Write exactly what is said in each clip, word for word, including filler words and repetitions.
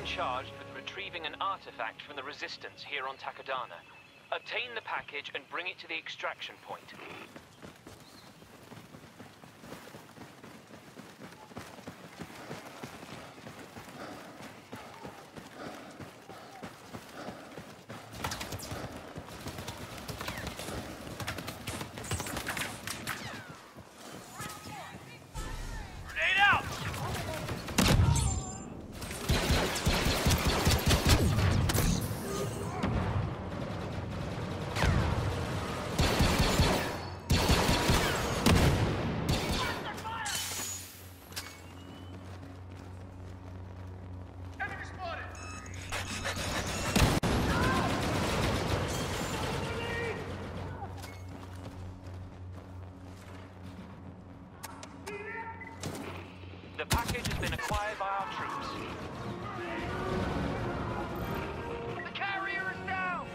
charged with retrieving an artifact from the Resistance here on Takodana. Obtain the package and bring it to the extraction point. The package has been acquired by our troops. The carrier is down!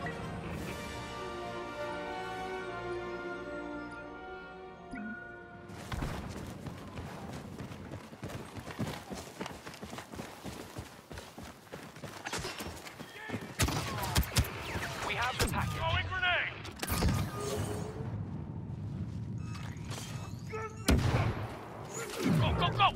We have the package. Throwing grenade! Go, go, go!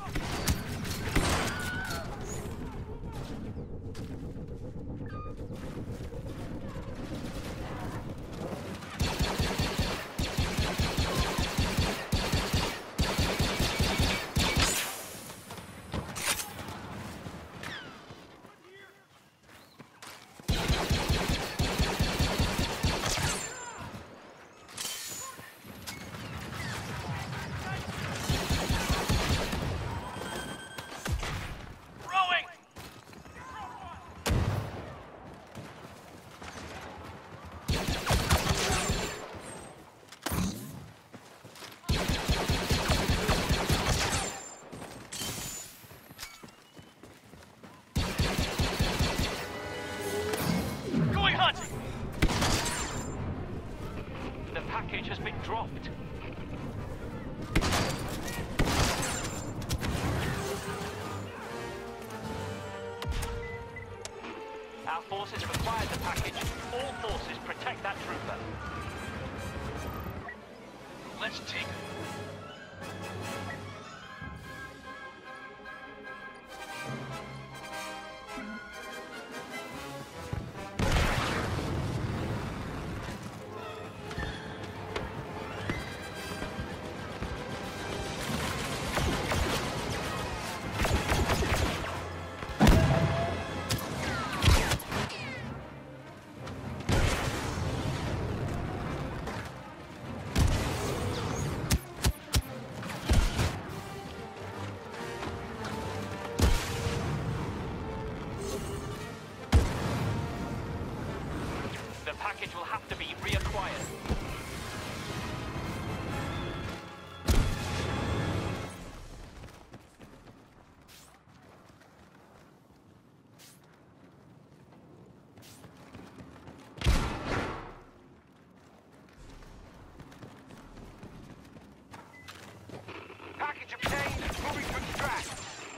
The package has been dropped. Our forces have acquired the package. All forces protect that trooper. Let's take it. The package will have to be reacquired. Package obtained, moving to extract.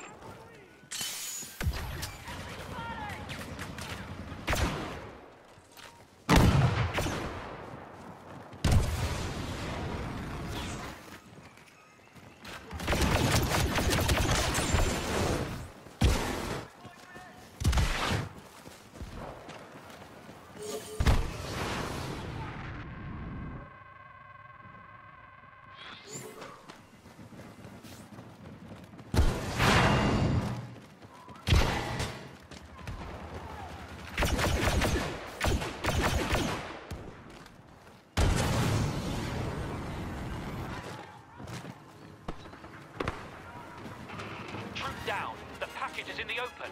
Down. The package is in the open.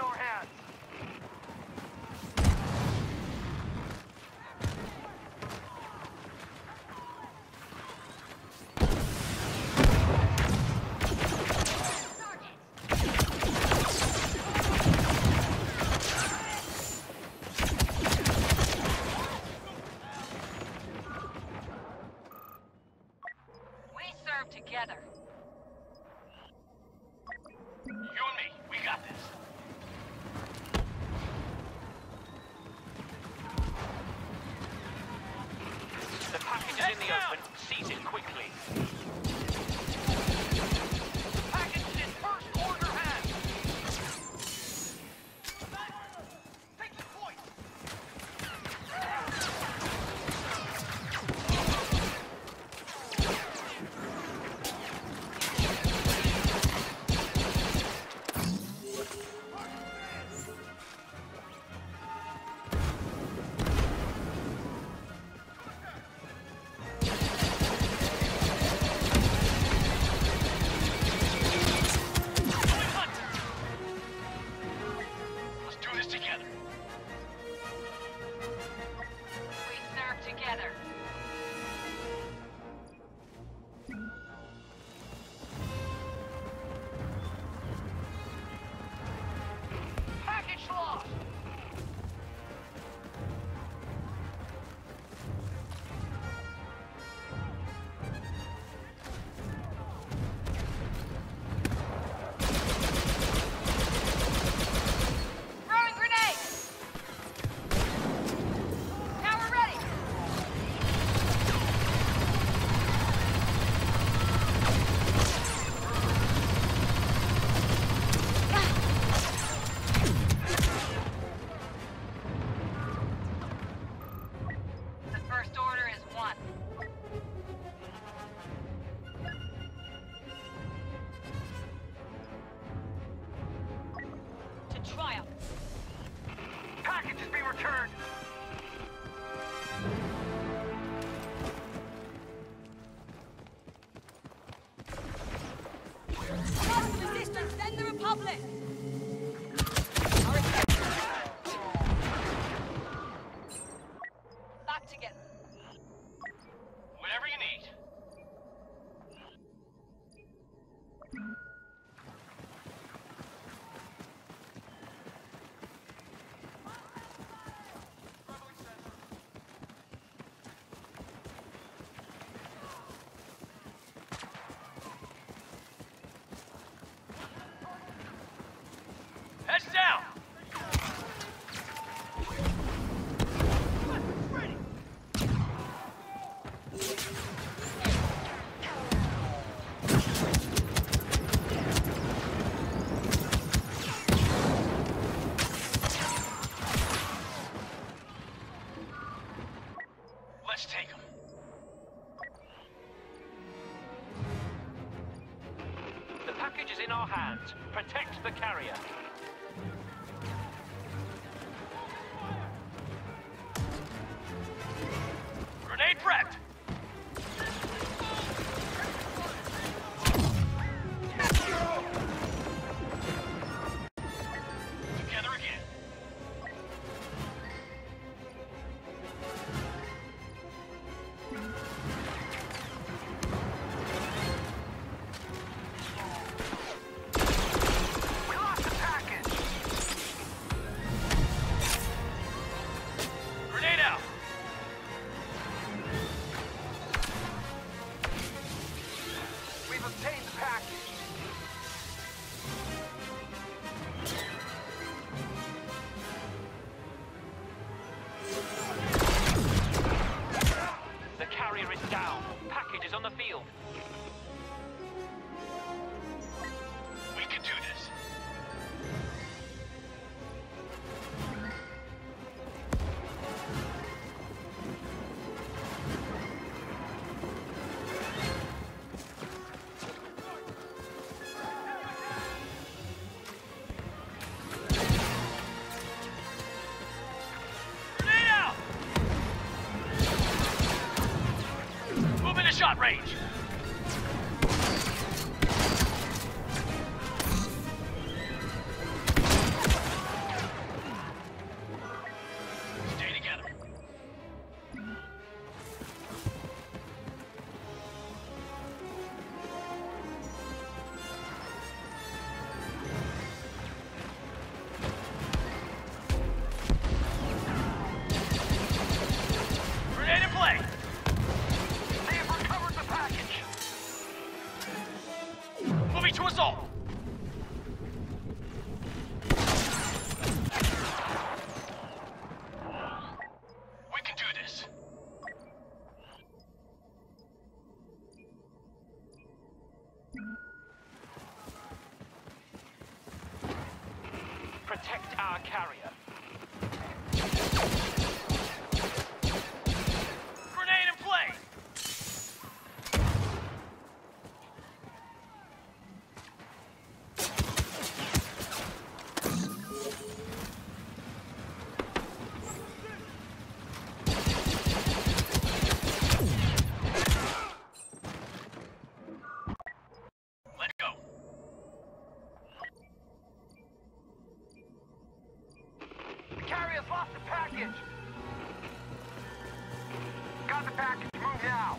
our hands. Together. You and me, we got this. The package is in the open. Seize it quickly. Package is in first order hands. Take the point. Together. Package lost. Throwing grenade. Tower ready. First order is one. To triumph. Package is being returned. Against resistance, then the Republic. Back together. Whatever you need. Heads down! Let's take them. The package is in our hands. Protect the carrier. Grenade prepped! Together again. We lost the package! Grenade out! We've obtained the package. The carrier is down. Package is on the field. We can do this. Grenade out! Move into shot range. protect our carrier. Grenade in play! Lost the package! Got the package, move now!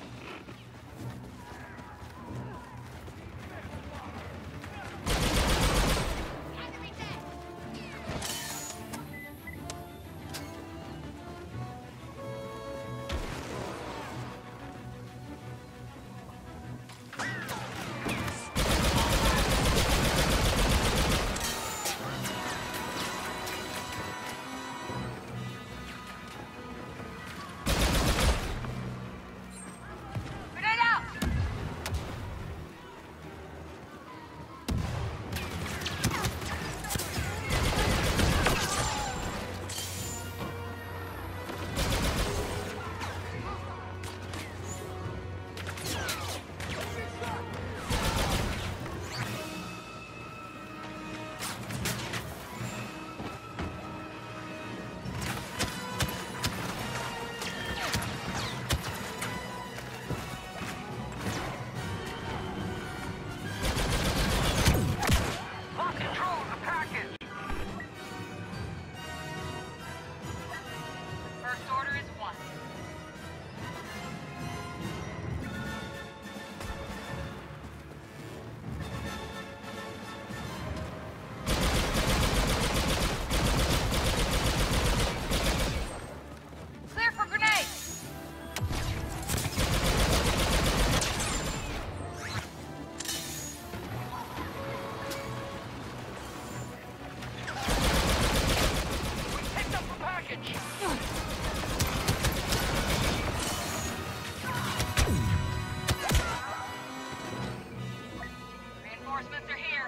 Reinforcements are here.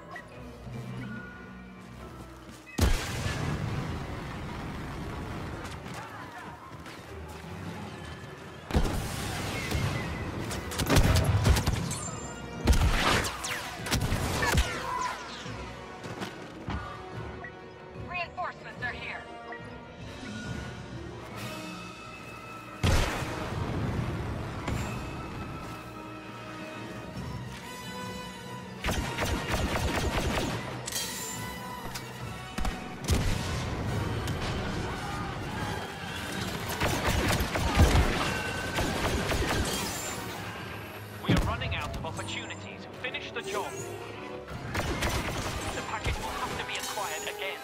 Reinforcements are here. Opportunities. Finish the job. The package will have to be acquired again.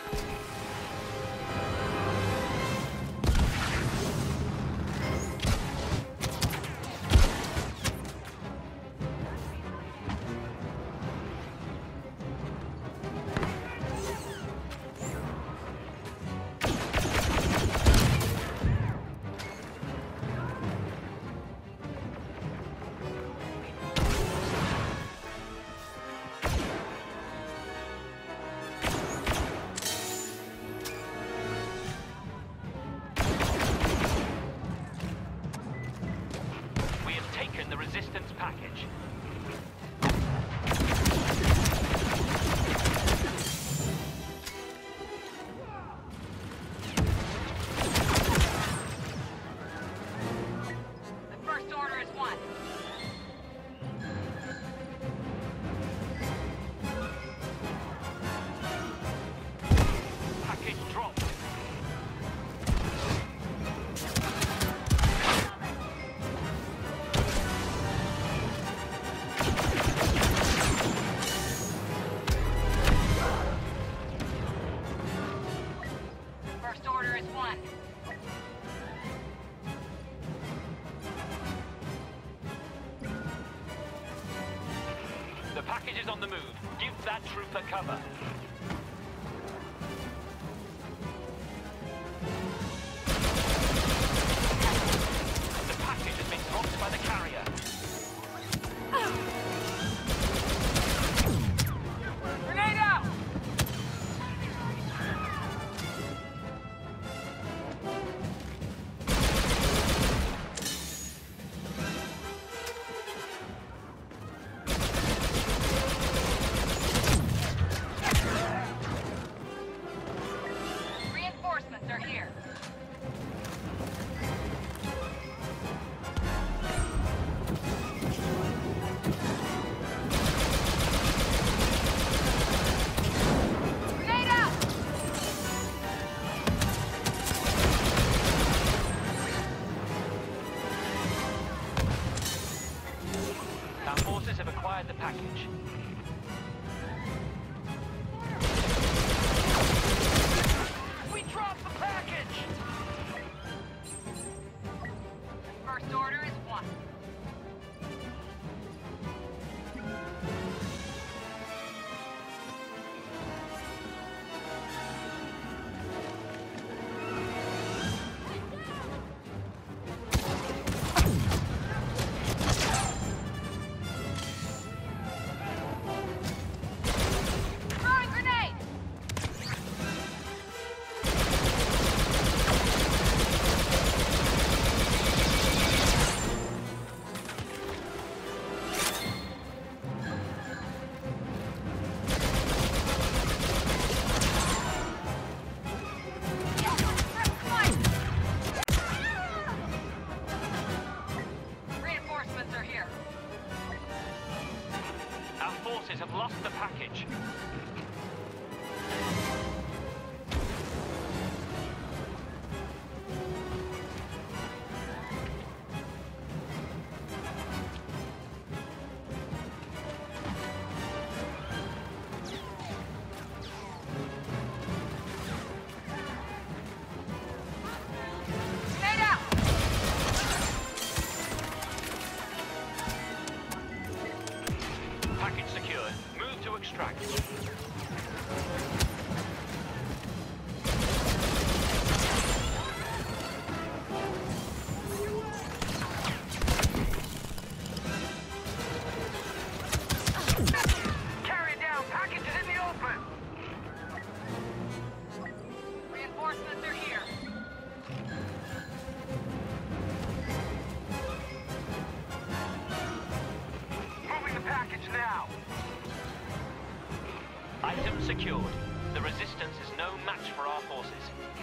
The resistance package. The first order is one. Package dropped. First order is one. The package is on the move. Give that trooper cover. The package has been dropped by the carrier. Grenade out! secured. The Resistance is no match for our forces.